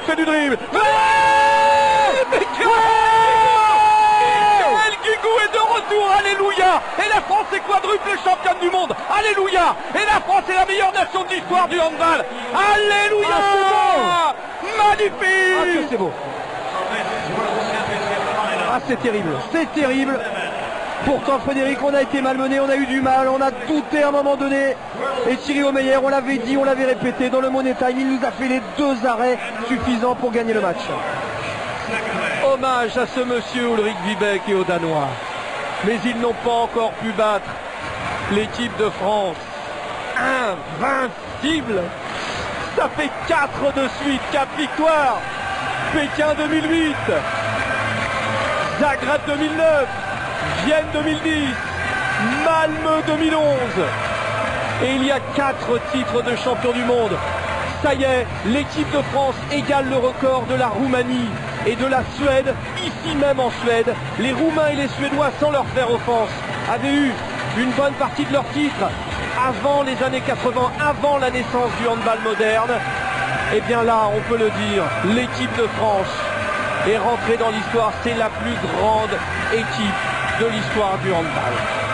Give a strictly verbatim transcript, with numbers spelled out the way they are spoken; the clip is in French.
fait du dribble. Mais Guigou est de retour, alléluia. Et la France est quadruple championne du monde, alléluia. Et la France est la meilleure nation de l'histoire du handball, alléluia. Ah, magnifique. Ah, que c'est beau. Ah, c'est terrible, c'est terrible. Pourtant, Frédéric, on a été malmené, on a eu du mal, on a douté à un moment donné. Et Thierry Omeyer, on l'avait dit, on l'avait répété, dans le Money Time, il nous a fait les deux arrêts suffisants pour gagner le match. Hommage à ce monsieur Ulrich Wiebeck et aux Danois. Mais ils n'ont pas encore pu battre l'équipe de France. Invincible. Ça fait quatre de suite, quatre victoires. Pékin deux mille huit, Zagreb deux mille neuf, Vienne deux mille dix, Malmö deux mille onze. Et il y a quatre titres de champion du monde. Ça y est, l'équipe de France égale le record de la Roumanie et de la Suède, ici même en Suède. Les Roumains et les Suédois, sans leur faire offense, avaient eu une bonne partie de leur titre avant les années quatre-vingts, avant la naissance du handball moderne. Et bien là, on peut le dire, l'équipe de France est rentrée dans l'histoire. C'est la plus grande équipe de l'histoire du handball.